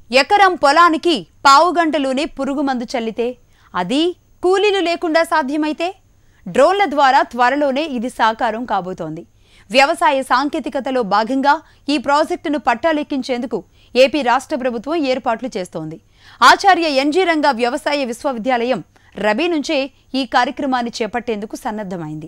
ఎకరం పొలానికి పావుగంటలోనే పురుగుమందు చల్లితే అది కూలీలు లేకుండా సాధ్యమైతే డ్రోన్ల ద్వారా త్వరలోనే ఇది సాకారం కాబోతోంది. వ్యవసాయ సాంకేతికతలో భాగంగా ఈ ప్రాజెక్టును పట్టాలెక్కించేందుకు ఏపీ రాష్ట్ర ప్రభుత్వం ఏర్పాట్లు చేస్తోంది. ఆచార్య ఎన్జీ రంగా వ్యవసాయ విశ్వవిద్యాలయం రబీ నుంచే ఈ కార్యక్రమాన్ని చేపట్టేందుకు సన్నద్ధమైంది.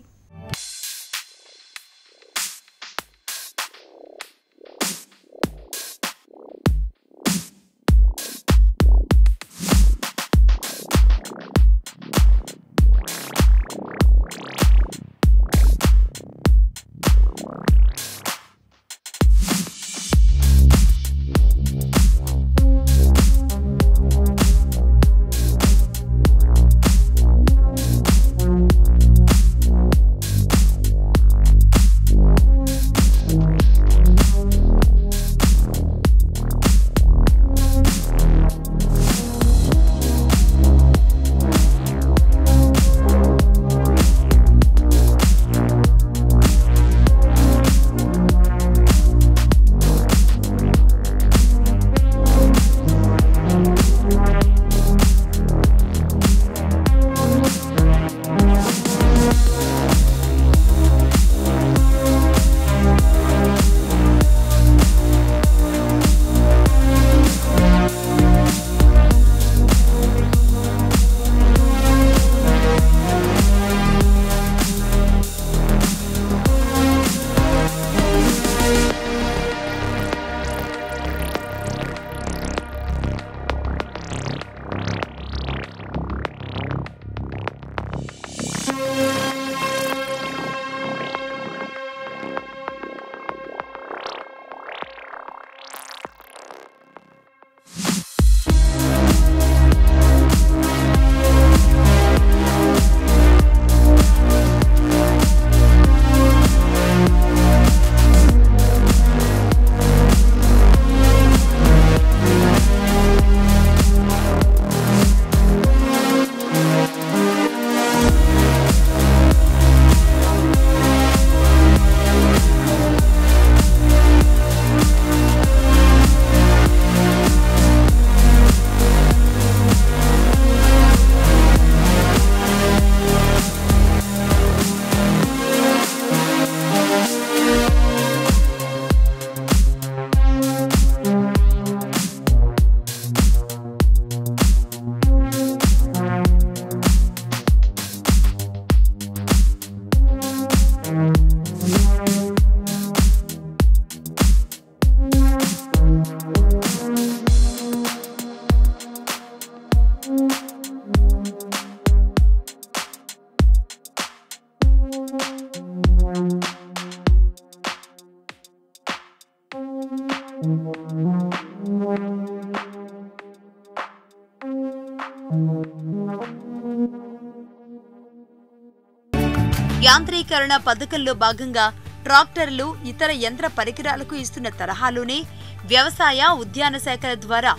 యాంత్రీకరణ పథకంలో భాగంగా ట్రాక్టర్లు, ఇతర యంత్ర పరికరాలకు ఇస్తున్న తరహాలోనే వ్యవసాయ, ఉద్యాన శాఖల ద్వారా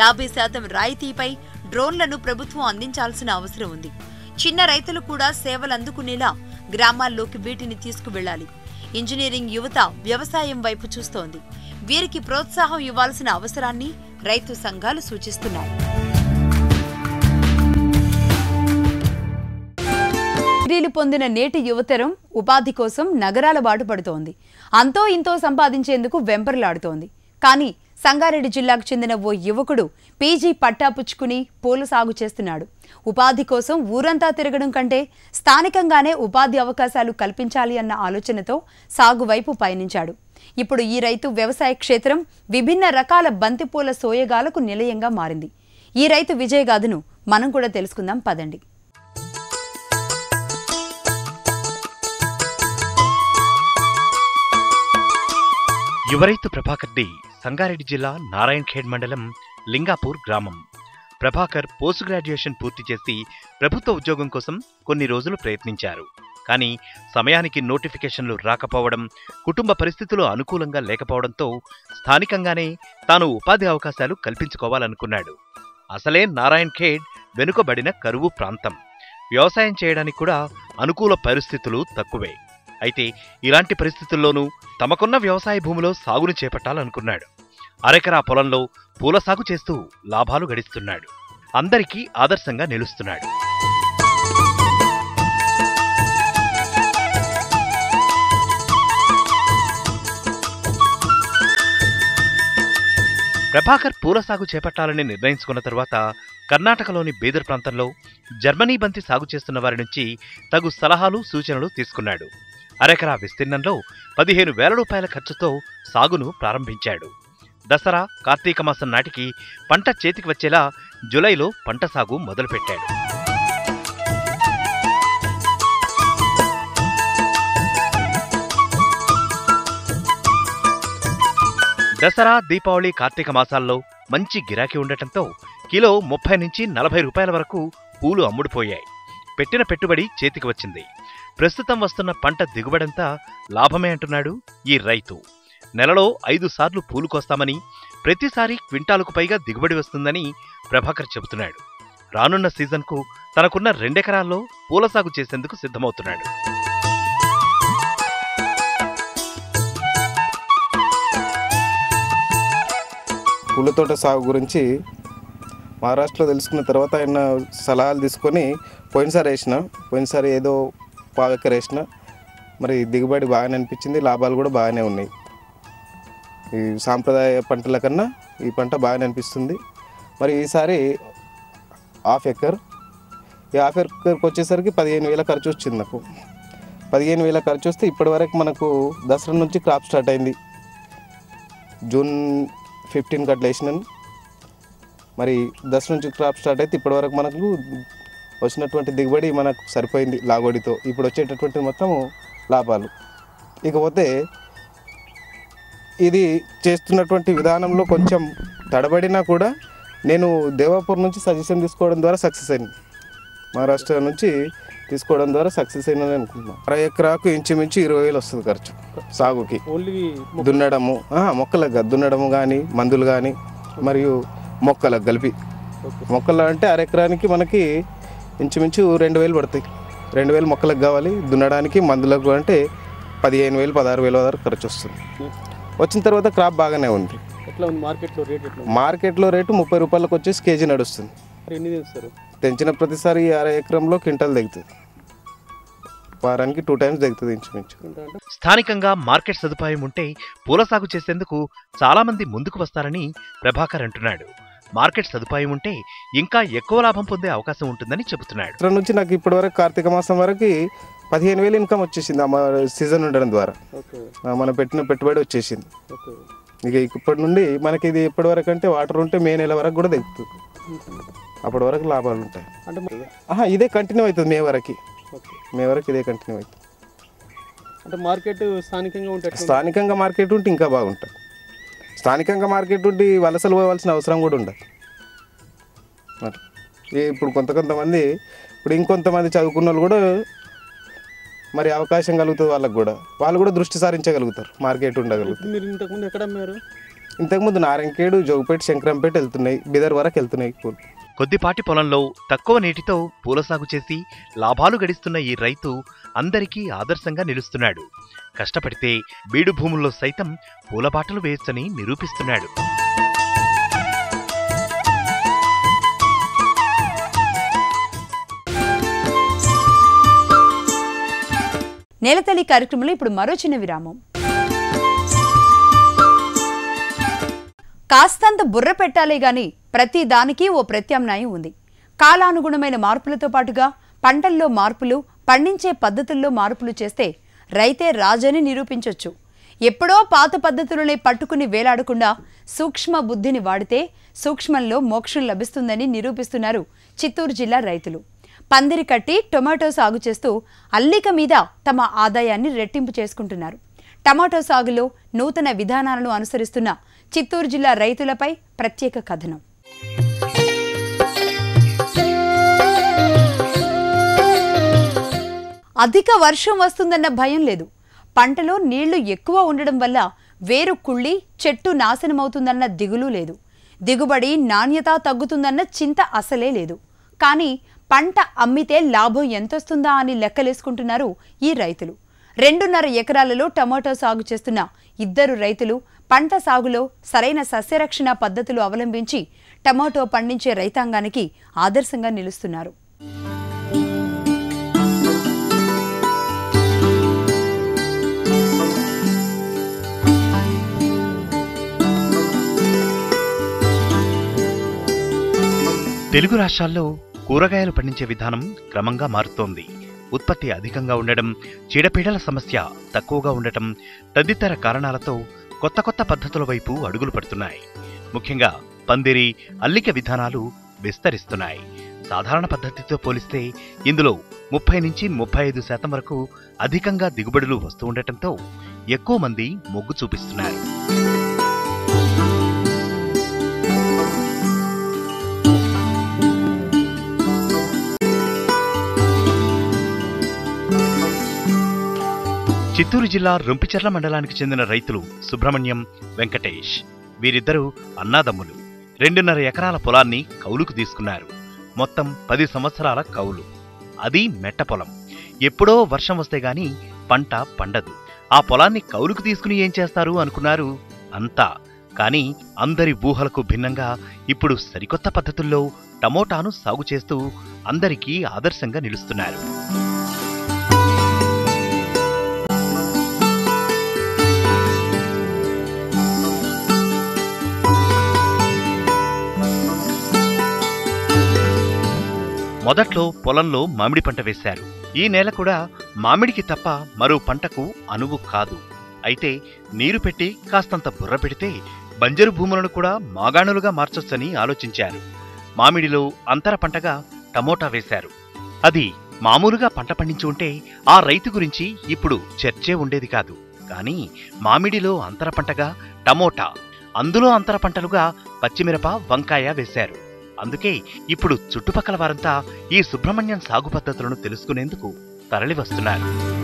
50% రాయితీపై డ్రోన్లను ప్రభుత్వం అందించాల్సిన అవసరం ఉంది. చిన్న రైతులు కూడా సేవలు అందుకునేలా గ్రామాల్లోకి వీటిని తీసుకువెళ్లాలి. ఇంజనీరింగ్ యువత వ్యవసాయం వైపు చూస్తోంది. వీరికి ప్రోత్సాహం ఇవ్వాల్సిన అవసరాన్ని రైతు సంఘాలు సూచిస్తున్నాయి. డిగ్రీలు పొందిన నేటి యువతరం ఉపాధి కోసం నగరాల బాట పడుతోంది. అంతో ఇంతో సంపాదించేందుకు వెంపర్లాడుతోంది. కానీ సంగారెడ్డి జిల్లాకు చెందిన ఓ యువకుడు పీజీ పట్టా పుచ్చుకుని పూల సాగు చేస్తున్నాడు. ఉపాధి కోసం ఊరంతా తిరగడం కంటే స్థానికంగానే ఉపాధి అవకాశాలు కల్పించాలి అన్న ఆలోచనతో సాగు వైపు పయనించాడు. ఇప్పుడు ఈ రైతు వ్యవసాయ క్షేత్రం విభిన్న రకాల బంతిపూల సోయగాలకు నిలయంగా మారింది. ఈ రైతు విజయగాథను మనం కూడా తెలుసుకుందాం పదండి. యువరైతు ప్రభాకర్ ది సంగారెడ్డి జిల్లా నారాయణఖేడ్ మండలం లింగాపూర్ గ్రామం. ప్రభాకర్ పోస్ట్ గ్రాడ్యుయేషన్ పూర్తి చేసి ప్రభుత్వ ఉద్యోగం కోసం కొన్ని రోజులు ప్రయత్నించారు. కానీ సమయానికి నోటిఫికేషన్లు రాకపోవడం, కుటుంబ పరిస్థితులు అనుకూలంగా లేకపోవడంతో స్థానికంగానే తాను ఉపాధి అవకాశాలు కల్పించుకోవాలనుకున్నాడు. అసలే నారాయణఖేడ్ వెనుకబడిన కరువు ప్రాంతం. వ్యవసాయం చేయడానికి కూడా అనుకూల పరిస్థితులు తక్కువే. అయితే ఇలాంటి పరిస్థితుల్లోనూ తమకున్న వ్యవసాయ భూమిలో సాగును చేపట్టాలనుకున్నాడు. అరెకరా పొలంలో పూల సాగు చేస్తూ లాభాలు గడిస్తున్నాడు. అందరికీ ఆదర్శంగా నిలుస్తున్నాడు. ప్రభాకర్ పూల సాగు చేపట్టాలని నిర్ణయించుకున్న తరువాత కర్ణాటకలోని బీదర్ ప్రాంతంలో జర్మనీ బంతి సాగు చేస్తున్న వారి నుంచి తగు సలహాలు సూచనలు తీసుకున్నాడు. అరెకరా విస్తీర్ణంలో 15,000 రూపాయల ఖర్చుతో సాగును ప్రారంభించాడు. దసరా కార్తీక మాసం నాటికి పంట చేతికి వచ్చేలా జులైలో పంట సాగు మొదలుపెట్టాడు. దసరా, దీపావళి, కార్తీక మాసాల్లో మంచి గిరాకీ ఉండటంతో కిలో 30 నుంచి 40 రూపాయల వరకు పూలు అమ్ముడుపోయాయి. పెట్టిన పెట్టుబడి చేతికి వచ్చింది. ప్రస్తుతం వస్తున్న పంట దిగుబడంతా లాభమే అంటున్నాడు ఈ రైతు. నెలలో 5 సార్లు పూలు కోస్తామని, ప్రతిసారి క్వింటాలకు పైగా దిగుబడి వస్తుందని ప్రభాకర్ చెబుతున్నాడు. రానున్న సీజన్కు తనకున్న 2 ఎకరాల్లో పూల సాగు చేసేందుకు సిద్ధమవుతున్నాడు. పూల తోట సాగు గురించి మహారాష్ట్రలో తెలుసుకున్న తర్వాత ఆయన సలహాలు తీసుకొని పోయినసారి ఏదో పావు ఎకర వేసిన, మరి దిగుబడి బాగానే అనిపించింది, లాభాలు కూడా బాగానే ఉన్నాయి. ఈ సాంప్రదాయ పంటల కన్నా ఈ పంట బాగానే అనిపిస్తుంది. మరి ఈసారి హాఫ్ ఎకర్కి వచ్చేసరికి 15,000 ఖర్చు వచ్చింది. నాకు 15,000 ఖర్చు వస్తే ఇప్పటివరకు మనకు దసరా నుంచి క్రాప్ స్టార్ట్ అయింది. జూన్ 15 అట్లా వేసినాను. మరి దసరా నుంచి క్రాప్ స్టార్ట్ అయితే ఇప్పటివరకు మనకు వచ్చినటువంటి దిగుబడి మనకు సరిపోయింది లాగోడితో. ఇప్పుడు వచ్చేటటువంటి మొత్తం లాభాలు. ఇకపోతే ఇది చేస్తున్నటువంటి విధానంలో కొంచెం తడబడినా కూడా నేను దేవాపూర్ నుంచి సజెషన్ తీసుకోవడం ద్వారా సక్సెస్ అయింది. మహారాష్ట్ర నుంచి తీసుకోవడం ద్వారా సక్సెస్ అయిందని అనుకుంటున్నాను. 1 ఎకరాకు ఇంచుమించు 20,000 వస్తుంది ఖర్చు సాగుకి. దున్నడము, మొక్కలకు దున్నడము కానీ, మందులు కానీ, మరియు మొక్కలకు కలిపి. మొక్కలు అంటే 1 ఎకరానికి మనకి ఇంచుమించు 2,000 పడతాయి. 2,000 మొక్కలకు కావాలి. దున్నడానికి మందులకు అంటే 15,000, 16,000 వరకు ఖర్చు వస్తుంది. వచ్చిన తర్వాత క్రాప్ బాగానే ఉంది. మార్కెట్లో రేటు 30 రూపాయలకు వచ్చేసి కేజీ నడుస్తుంది. తెంచిన ప్రతిసారి 1/2 ఎకరంలో క్వింటాల్ దిగుతుంది. వారానికి 2 టైమ్స్ దిగుతుంది ఇంచుమించు. స్థానికంగా మార్కెట్ సదుపాయం ఉంటే పూల సాగు చేసేందుకు చాలా మంది ముందుకు వస్తారని ప్రభాకర్ అంటున్నాడు. మార్కెట్ సదుపాయం ఉంటే ఇంకా ఎక్కువ లాభం పొందే అవకాశం ఉంటుందని చెబుతున్నాడు. ఇక్కడ నుంచి నాకు ఇప్పటివరకు కార్తీక మాసం వరకు 15,000 ఇన్కమ్ వచ్చేసింది. సీజన్ ఉండడం ద్వారా మనం పెట్టిన పెట్టుబడి వచ్చేసింది. ఇక ఇప్పటి నుండి మనకి ఇది ఇప్పటివరకు అంటే వాటర్ ఉంటే మే నెల వరకు కూడా దిగుతుంది. అప్పటి వరకు లాభాలు ఉంటాయి. ఇదే కంటిన్యూ అవుతుంది మే వరకు ఇదే కంటిన్యూ అవుతుంది. అంటే మార్కెట్ స్థానికంగా మార్కెట్ ఉంటే ఇంకా బాగుంటుంది. స్థానికంగా మార్కెట్ ఉంటే వలసలు పోవాల్సిన అవసరం కూడా ఉండదు. ఇప్పుడు కొంతమంది ఇంకొంతమంది చదువుకున్న వాళ్ళు కూడా మరి అవకాశం కలుగుతుంది. వాళ్ళు కూడా దృష్టి సారించగలుగుతారు. మార్కెట్ ఉండగలుగుతారు. మీరు ఇంతకుముందు ఎక్కడ అమ్మారు? ఇంతకుముందు నారాయణఖేడ్, జోగిపేట, శంకరంపేట వెళ్తున్నాయి. బీదర్ వరకు వెళ్తున్నాయి పూలు. కొద్దిపాటి పొలంలో తక్కువ నీటితో పూల సాగు చేసి లాభాలు గడిస్తున్న ఈ రైతు అందరికీ ఆదర్శంగా నిలుస్తున్నాడు. కష్టపడితే బీడు భూముల్లో సైతం పూలబాటలు వేయొచ్చని నిరూపిస్తున్నాడు. నేలతల్లి కార్యక్రమంలో ఇప్పుడు మరో చిన్న విరామం. కాస్తంత బుర్ర పెట్టాలే గాని ప్రతి దానికి ఓ ప్రత్యామ్నాయం ఉంది. కాలానుగుణమైన మార్పులతో పాటుగా పంటల్లో మార్పులు, పండించే పద్ధతుల్లో మార్పులు చేస్తే రైతే రాజని నిరూపించొచ్చు. ఎప్పుడో పాత పద్ధతులనే పట్టుకుని వేలాడకుండా సూక్ష్మ బుద్ధిని వాడితే సూక్ష్మంలో మోక్షం లభిస్తుందని నిరూపిస్తున్నారు చిత్తూరు జిల్లా రైతులు. పందిరి కట్టి టొమాటో సాగు చేస్తూ అల్లిక మీద తమ ఆదాయాన్ని రెట్టింపు చేసుకుంటున్నారు. టమాటో సాగులో నూతన విధానాలను అనుసరిస్తున్న చిత్తూరు జిల్లా రైతులపై ప్రత్యేక కథనం. అధిక వర్షం వస్తుందన్న భయం లేదు. పంటలో నీళ్లు ఎక్కువ ఉండడం వల్ల వేరు కుళ్ళి చెట్టు నాశనమవుతుందన్న దిగులు లేదు. దిగుబడి, నాణ్యత తగ్గుతుందన్న చింత అసలే లేదు. కానీ పంట అమ్మితే లాభం ఎంతొస్తుందా అని లెక్కలేసుకుంటున్నారు ఈ రైతులు. 2.5 ఎకరాలలో టమాటో సాగు చేస్తున్న 2 రైతులు పంట సాగులో సరైన సస్యరక్షణ పద్ధతులు అవలంబించి టమాటో పండించే రైతాంగానికి ఆదర్శంగా నిలుస్తున్నారు. తెలుగు రాష్ట్రాల్లో కూరగాయలు పండించే విధానం క్రమంగా మారుతోంది. ఉత్పత్తి అధికంగా ఉండడం, చీడపీడల సమస్య తక్కువగా ఉండటం తదితర కారణాలతో కొత్త కొత్త పద్ధతుల వైపు అడుగులు పడుతున్నాయి. ముఖ్యంగా పందిరి, అల్లిక విధానాలు విస్తరిస్తున్నాయి. సాధారణ పద్ధతితో పోలిస్తే ఇందులో 30 నుంచి 35% వరకు అధికంగా దిగుబడులు వస్తూ ఉండటంతో ఎక్కువ మంది మొగ్గు చూపిస్తున్నారు. చిత్తూరు జిల్లా రొంపిచెర్ల మండలానికి చెందిన రైతులు సుబ్రహ్మణ్యం, వెంకటేష్. వీరిద్దరూ అన్నాదమ్ములు. 2.5 ఎకరాల పొలాన్ని కౌలుకు తీసుకున్నారు. మొత్తం 10 సంవత్సరాల కౌలు. అది మెట్ట పొలం. ఎప్పుడో వర్షం వస్తే గాని పంట పండదు. ఆ పొలాన్ని కౌలుకు తీసుకుని ఏం చేస్తారు అనుకున్నారు అంతా. కానీ అందరి ఊహలకు భిన్నంగా ఇప్పుడు సరికొత్త పద్ధతుల్లో టమోటాను సాగు చేస్తూ అందరికీ ఆదర్శంగా నిలుస్తున్నారు. మొదట్లో పొలంలో మామిడి పంట వేశారు. ఈ నేల కూడా మామిడికి తప్ప మరో పంటకు అనువు కాదు. అయితే నీరు పెట్టి కాస్తంత బుర్ర పెడితే బంజరు భూములను కూడా మాగాణులుగా మార్చొచ్చని ఆలోచించారు. మామిడిలో అంతర పంటగా టమోటా వేశారు. అది మామూలుగా పంట పండించి ఉంటే ఆ రైతు గురించి ఇప్పుడు చర్చే ఉండేది కాదు. కానీ మామిడిలో అంతర పంటగా టమోటా, అందులో అంతర పంటలుగా పచ్చిమిరప, వంకాయ వేశారు. అందుకే ఇప్పుడు చుట్టుపక్కల వారంతా ఈ సుబ్రహ్మణ్యం సాగు పద్ధతులను తెలుసుకునేందుకు తరలివస్తున్నారు.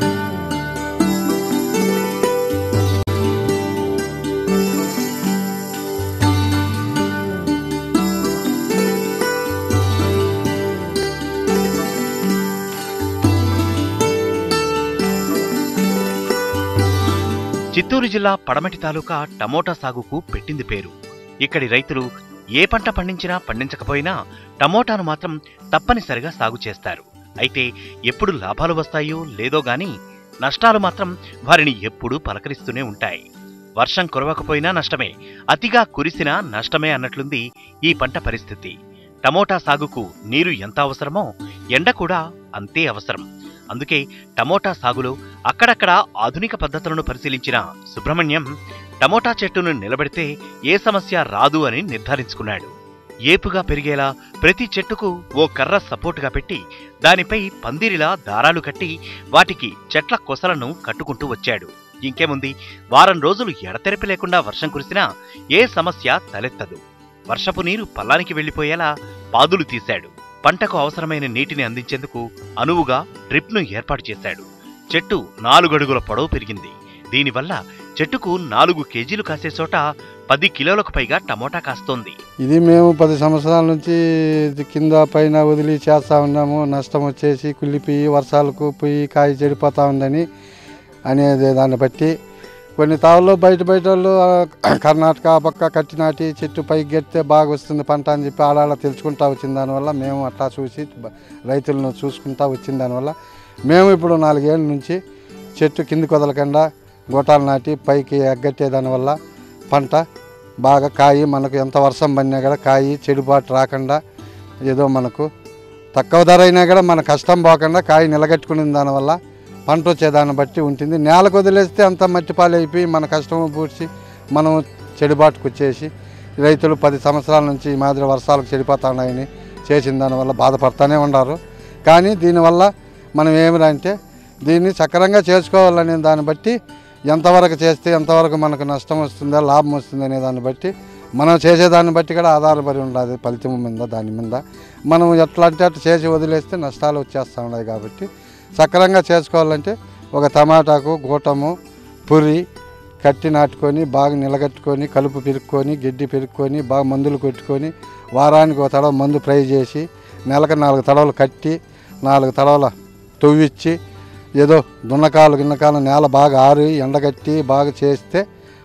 చిత్తూరు జిల్లా పడమటి తాలూకా టమోటా సాగుకు పెట్టింది పేరు. ఇక్కడి రైతులు ఏ పంట పండించినా పండించకపోయినా టమోటాను మాత్రం తప్పనిసరిగా సాగు చేస్తారు. అయితే ఎప్పుడు లాభాలు వస్తాయో లేదో గాని నష్టాలు మాత్రం వారిని ఎప్పుడూ పలకరిస్తూనే ఉంటాయి. వర్షం కురవకపోయినా నష్టమే, అతిగా కురిసినా నష్టమే అన్నట్లుంది ఈ పంట పరిస్థితి. టమోటా సాగుకు నీరు ఎంత అవసరమో ఎండ కూడా అంతే అవసరం. అందుకే టమోటా సాగులో అక్కడక్కడ ఆధునిక పద్ధతులను పరిశీలించిన సుబ్రహ్మణ్యం టమోటా చెట్టును నిలబెడితే ఏ సమస్య రాదు అని నిర్ధారించుకున్నాడు. ఏపుగా పెరిగేలా ప్రతి చెట్టుకు ఓ కర్ర సపోర్టుగా పెట్టి దానిపై పందిరిలా దారాలు కట్టి వాటికి చెట్ల కొసలను కట్టుకుంటూ వచ్చాడు. ఇంకేముంది, వారం రోజులు ఎడతెరపి లేకుండా వర్షం కురిసినా ఏ సమస్య తలెత్తదు. వర్షపు నీరు పల్లానికి వెళ్లిపోయేలా పాదులు తీశాడు. పంటకు అవసరమైన నీటిని అందించేందుకు అనువుగా డ్రిప్ను ఏర్పాటు చేశాడు. చెట్టు 4 అడుగుల పొడవు పెరిగింది. దీనివల్ల చెట్టుకు 4 కేజీలు కాసే చోట 10 కిలోలకు పైగా టమోటా కాస్తోంది. ఇది మేము 10 సంవత్సరాల నుంచి కింద పైన వదిలి చేస్తూ ఉన్నాము. నష్టం వచ్చేసి కుళ్ళిపోయి వర్షాలకు పోయి కాయ చెడిపోతూ ఉందని అనేది దాన్ని బట్టి కొన్ని తావుల్లో బయట వాళ్ళు కర్ణాటక పక్క కట్టి నాటి చెట్టు పైకి గెడితే బాగా వస్తుంది పంట అని చెప్పి ఆడాళ్ళ తెలుసుకుంటా వచ్చిన దానివల్ల మేము అట్లా చూసి రైతులను చూసుకుంటా వచ్చిన దానివల్ల మేము ఇప్పుడు 4 ఏళ్ళ నుంచి చెట్టు కిందికి వదలకుండా గోటాలు నాటి పైకి ఎగ్గట్టే దానివల్ల పంట బాగా కాయి మనకు ఎంత వర్షం పడినా కూడా కాయి చెడుబాటు రాకుండా ఏదో మనకు తక్కువ ధర అయినా కూడా మన కష్టం పోకుండా కాయి నిలగట్టుకునే దానివల్ల పంట వచ్చేదాన్ని బట్టి ఉంటుంది. నేలకు వదిలేస్తే అంత మట్టిపాలు అయిపోయి మన కష్టం పూడ్చి మనం చెడుబాటుకు వచ్చేసి రైతులు 10 సంవత్సరాల నుంచి ఈ మాదిరి వర్షాలకు చెడిపోతున్నాయని చేసిన దానివల్ల బాధపడుతూనే ఉన్నారు. కానీ దీనివల్ల మనం ఏమిటంటే దీన్ని సక్రమంగా చేసుకోవాలనే దాన్ని బట్టి ఎంతవరకు చేస్తే ఎంతవరకు మనకు నష్టం వస్తుందా లాభం వస్తుంది అనే దాన్ని బట్టి మనం చేసేదాన్ని బట్టి కూడా ఆధారపడి ఉండాలి. ఫలితం మీద దాని మీద మనం ఎట్లా అంటే అట్లా చేసి వదిలేస్తే నష్టాలు వచ్చేస్తూ ఉన్నాయి. కాబట్టి సక్రమంగా చేసుకోవాలంటే ఒక టమాటాకు గూటము పురి కట్టి నాటుకొని బాగా నిలగట్టుకొని కలుపు పెరుక్కొని గడ్డి పెరుక్కొని బాగా మందులు కొట్టుకొని వారానికి ఒక తడవ మందు ఫ్రై చేసి నెలకు 4 తడవలు కట్టి 4 తడవల తవ్విచ్చి ఏదో దున్నకాలు గిన్నకాలు నేల బాగా ఆరి ఎండగట్టి బాగా చేస్తే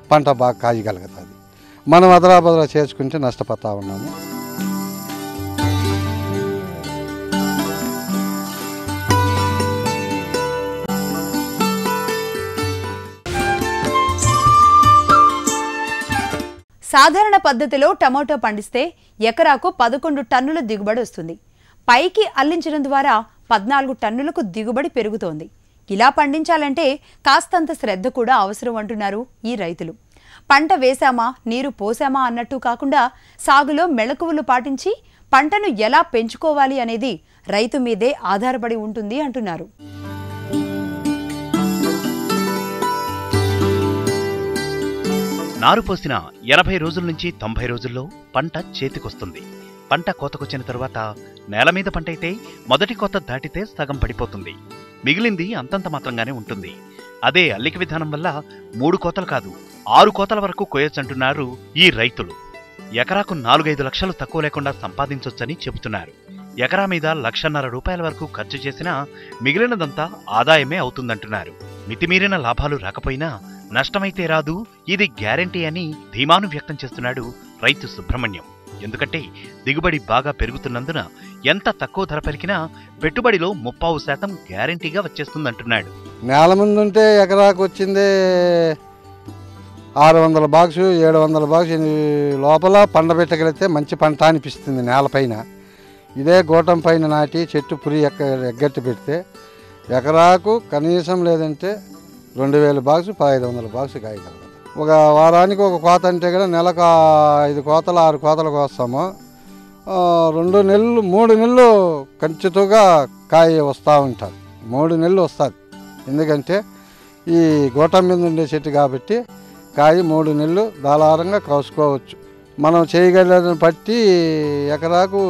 పంట బాగా కాయగలుగుతుంది. మనం అదరాబదరా చేసుకుంటే నష్టపోతూ ఉన్నాము. సాధారణ పద్ధతిలో టమోటా పండిస్తే ఎకరాకు 11 టన్నుల దిగుబడి వస్తుంది. పైకి అల్లించడం ద్వారా 14 టన్నులకు దిగుబడి పెరుగుతోంది. ఇలా పండించాలంటే కాస్తంత శ్రద్ధ కూడా అవసరం అంటున్నారు ఈ రైతులు. పంట వేశామా, నీరు పోసామా అన్నట్టు కాకుండా సాగులో మెళకువలు పాటించి పంటను ఎలా పెంచుకోవాలి అనేది రైతు మీదే ఆధారపడి ఉంటుంది అంటున్నారు. నారు పోసిన 80 రోజుల నుంచి 90 రోజుల్లో పంట చేతికొస్తుంది. పంట కోతకొచ్చిన తరువాత నేల మీద పంట అయితే మొదటి కోత దాటితే సగం పడిపోతుంది. మిగిలింది అంతంత మాత్రంగానే ఉంటుంది. అదే అల్లిక విధానం వల్ల 3 కోతలు కాదు 6 కోతల వరకు కోయొచ్చంటున్నారు ఈ రైతులు. ఎకరాకు 4-5 లక్షలు తక్కువ లేకుండా సంపాదించొచ్చని చెబుతున్నారు. ఎకరా మీద ₹1,50,000 వరకు ఖర్చు చేసినా మిగిలినదంతా ఆదాయమే అవుతుందంటున్నారు. మితిమీరిన లాభాలు రాకపోయినా నష్టమైతే రాదు, ఇది గ్యారంటీ అని ధీమాను వ్యక్తం చేస్తున్నాడు రైతు సుబ్రహ్మణ్యం. ఎందుకంటే దిగుబడి బాగా పెరుగుతున్నందున ఎంత తక్కువ ధర పలికినా పెట్టుబడిలో 30% గ్యారంటీగా వచ్చేస్తుందంటున్నాడు. నేల ముందుంటే ఎకరాకు వచ్చిందే 600 బాక్సు 700 బాక్సు లోపల పంట పెట్టగలిగితే మంచి పంట అనిపిస్తుంది నేలపైన. ఇదే గోటం పైన నాటి చెట్టు పురి ఎగ్గట్టి పెడితే ఎకరాకు కనీసం లేదంటే 2000 బాక్సు 1500 బాక్సు కాయగలదు. ఒక వారానికి ఒక కోత అంటే కూడా నెలకు 5 కోతలు 6 కోతలు కోస్తాము. 2 నెలలు 3 నెలలు ఖచ్చితంగా కాయ వస్తూ ఉంటుంది. 3 నెలలు వస్తుంది. ఎందుకంటే ఈ గోటం మీద ఉండే చెట్టు కాబట్టి కాయ 3 నెలలు ధారాళంగా కోసుకోవచ్చు. మనం చేయగలని బట్టి ఎకరాకు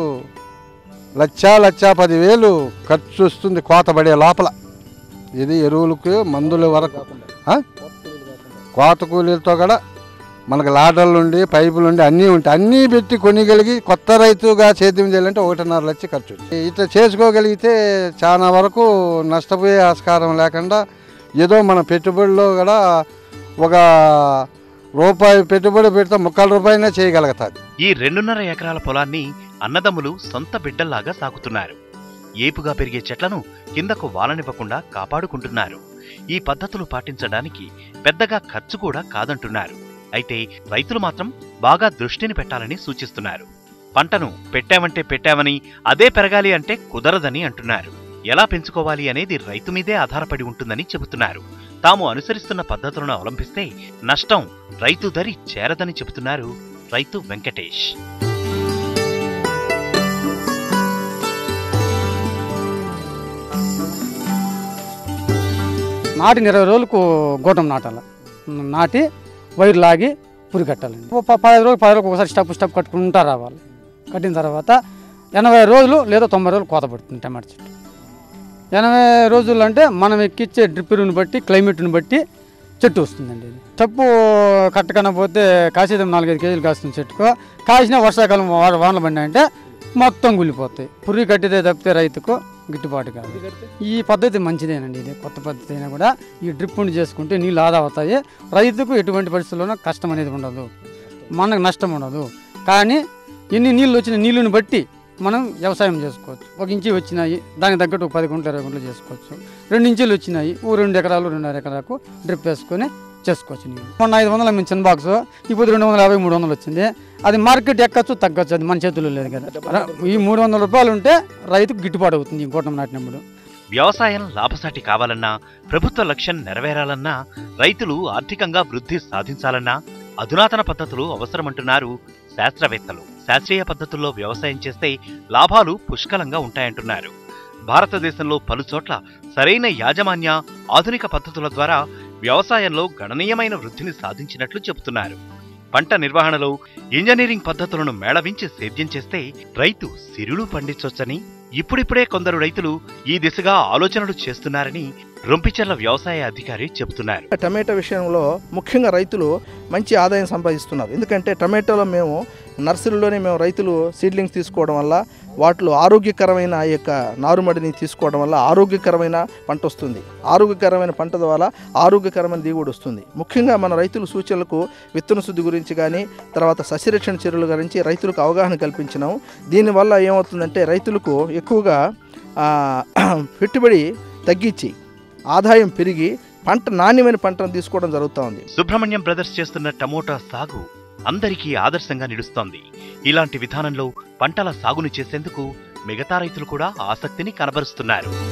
1,10,000 ఖర్చు వస్తుంది కోత పడే లోపల. ఇది ఎరువులకు మందుల వరకు కోత కూలీలతో కూడా మనకు లాడర్లు ఉండి పైపులు ఉండి అన్నీ ఉంటాయి. అన్నీ పెట్టి కొనిగలిగి కొత్త రైతుగా సేద్యం చేయాలంటే 1,5 లక్షలు ఖర్చు. ఇట్లా చేసుకోగలిగితే చాలా వరకు నష్టపోయే ఆస్కారం లేకుండా ఏదో మన పెట్టుబడిలో కూడా ఒక రూపాయి పెట్టుబడి పెడితే ₹3,000 చేయగలుగుతుంది. ఈ 2.5 ఎకరాల పొలాన్ని అన్నదమ్ములు సొంత బిడ్డల్లాగా సాగుతున్నారు. ఏపుగా పెరిగే చెట్లను కిందకు వాలనివ్వకుండా కాపాడుకుంటున్నారు. ఈ పద్ధతులు పాటించడానికి పెద్దగా ఖర్చు కూడా కాదంటున్నారు. అయితే రైతులు మాత్రం బాగా దృష్టిని పెట్టాలని సూచిస్తున్నారు. పంటను పెట్టామంటే పెట్టామని అదే పెరగాలి అంటే కుదరదని అంటున్నారు. ఎలా పెంచుకోవాలి అనేది రైతు మీదే ఆధారపడి ఉంటుందని చెబుతున్నారు. తాము అనుసరిస్తున్న పద్ధతులను అవలంబిస్తే నష్టం రైతు దరి చేరదని చెబుతున్నారు రైతు వెంకటేష్. నాటిన 20 రోజులకు గోటం నాటాలి. నాటి వైరు లాగి పురి కట్టాలండి. 15 రోజులకు ఒకసారి స్టెప్ కట్టుకుంటూ రావాలి. కట్టిన తర్వాత 80 రోజులు లేదా 90 రోజులు కోత పడుతుంది టమాటా చెట్టు. 80 రోజులు అంటే మనం ఎక్కిచ్చే డ్రిప్ని బట్టి క్లైమేట్ని బట్టి చెట్టు వస్తుందండి. ఇది తప్పు కట్టకనపోతే కాసేది 4-5 కేజీలు కాస్తుంది చెట్టుకు. కాసిన వర్షాకాలం వానలు పడినాయంటే మొత్తం గుల్లిపోతాయి. పురి కట్టితే తప్పితే రైతుకు గిట్టుబాటు కాదు. ఈ పద్ధతి మంచిదేనండి. ఇది కొత్త పద్ధతి అయినా కూడా ఈ డ్రిప్ని చేసుకుంటే నీళ్ళు ఆదా అవుతాయి. రైతుకు ఎటువంటి పరిస్థితుల్లోనూ కష్టం అనేది ఉండదు, మనకు నష్టం ఉండదు. కానీ ఎన్ని నీళ్ళు వచ్చిన నీళ్ళని బట్టి మనం వ్యవసాయం చేసుకోవచ్చు. 1 ఇంచు వచ్చినాయి దానికి తగ్గట్టు 10 గుంటలు 20 గుంటలు చేసుకోవచ్చు. 2 ఇంచులు వచ్చినాయి 2 ఎకరాలు 2.5 ఎకరాలకు డ్రిప్ వేసుకొని చేసుకోవచ్చు. నీళ్ళు మొన్న 500 మేము చిన్న బాక్స్, ఇప్పుడు 250 300 వచ్చింది. అది మార్కెట్ ఎక్కచ్చు తగ్గచ్చు, అది మన చేతుల్లో లేదు కదా. ఈ ₹300 ఉంటే రైతుకు గిట్టుబాటు అవుతుంది ఈ గోటం నాటినప్పుడు. వ్యవసాయం లాభసాటి కావాలన్నా, ప్రభుత్వ లక్ష్యం నెరవేరాలన్నా, రైతులు ఆర్థికంగా వృద్ధి సాధించాలన్నా అధునాతన పద్ధతులు అవసరమంటున్నారు శాస్త్రవేత్తలు. శాస్త్రీయ పద్ధతుల్లో వ్యవసాయం చేస్తే లాభాలు పుష్కలంగా ఉంటాయంటున్నారు. భారతదేశంలో పలుచోట్ల సరైన యాజమాన్య ఆధునిక పద్ధతుల ద్వారా వ్యవసాయంలో గణనీయమైన వృద్ధిని సాధించినట్లు చెబుతున్నారు. పంట నిర్వహణలో ఇంజనీరింగ్ పద్ధతులను మేళవించి సేద్యం చేస్తే రైతు సిరులు పండించొచ్చని ఇప్పుడిప్పుడే కొందరు రైతులు ఈ దిశగా ఆలోచనలు చేస్తున్నారని రొంపిచెర్ల వ్యవసాయ అధికారి చెబుతున్నారు. టమాటా విషయంలో ముఖ్యంగా రైతులు మంచి ఆదాయం సంపాదిస్తున్నారు. ఎందుకంటే టమాటోలో మేము నర్సరీలోనే మేము రైతులు సీడ్లింగ్స్ తీసుకోవడం వల్ల వాటిలో ఆరోగ్యకరమైన ఈ యొక్క నారుమడిని తీసుకోవడం వల్ల ఆరోగ్యకరమైన పంట వస్తుంది. ఆరోగ్యకరమైన పంట ద్వారా ఆరోగ్యకరమైన దిగుబడి వస్తుంది. ముఖ్యంగా మన రైతుల సూచనలకు విత్తన శుద్ధి గురించి కానీ తర్వాత సస్యరక్షణ చర్యల గురించి రైతులకు అవగాహన కల్పించినాము. దీనివల్ల ఏమవుతుందంటే రైతులకు ఎక్కువగా పెట్టుబడి తగ్గించి ఆదాయం పెరిగి నాణ్యమైన పంటను తీసుకోవడం జరుగుతూ ఉంది. సుబ్రహ్మణ్యం బ్రదర్స్ చేస్తున్న టమోటా సాగు అందరికీ ఆదర్శంగా నిలుస్తోంది. ఇలాంటి విధానంలో పంటల సాగును చేసేందుకు మిగతా రైతులు కూడా ఆసక్తిని కనబరుస్తున్నారు.